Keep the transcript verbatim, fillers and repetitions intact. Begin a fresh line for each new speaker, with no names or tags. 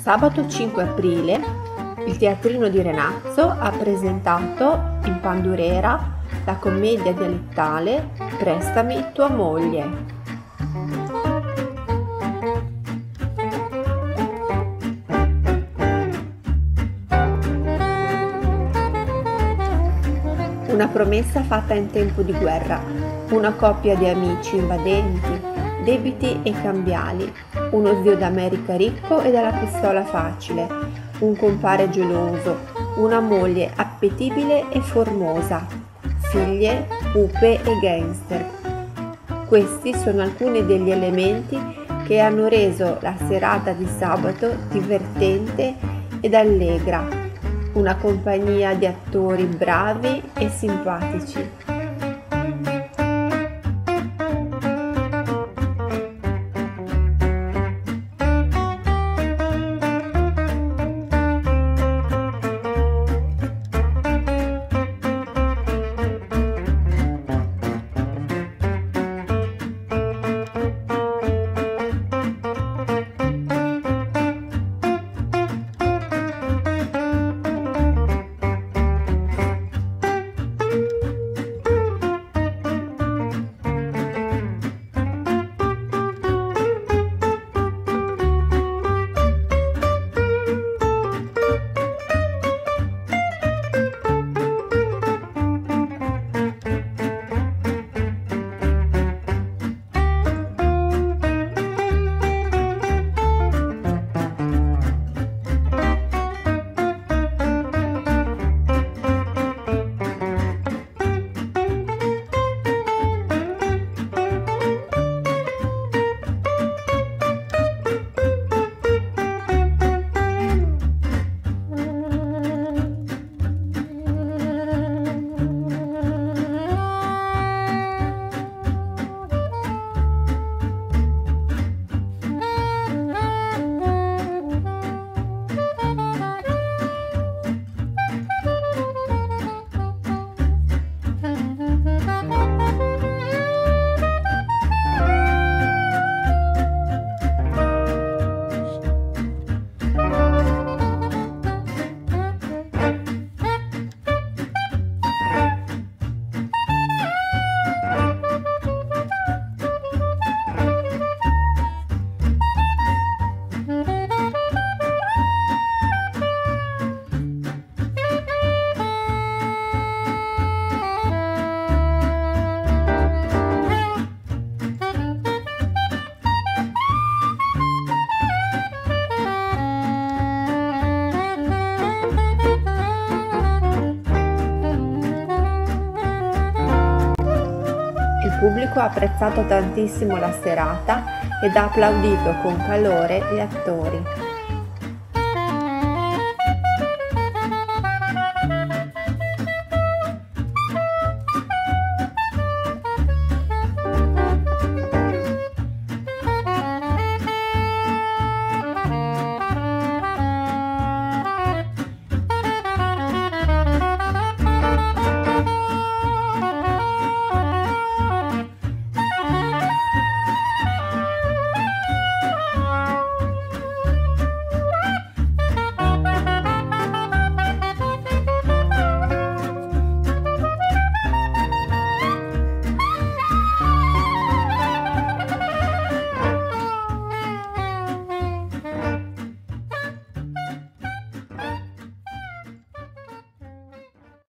Sabato cinque aprile il Teatrino di Renazzo ha presentato in Pandurera la commedia dialettale Prestami tua moglie. Una promessa fatta in tempo di guerra, una coppia di amici invadenti, debiti e cambiali, uno zio d'America ricco e dalla pistola facile, un compare geloso, una moglie appetibile e formosa, figlie, pupe e gangster. Questi sono alcuni degli elementi che hanno reso la serata di sabato divertente ed allegra. Una compagnia di attori bravi e simpatici. Il pubblico ha apprezzato tantissimo la serata ed ha applaudito con calore gli attori.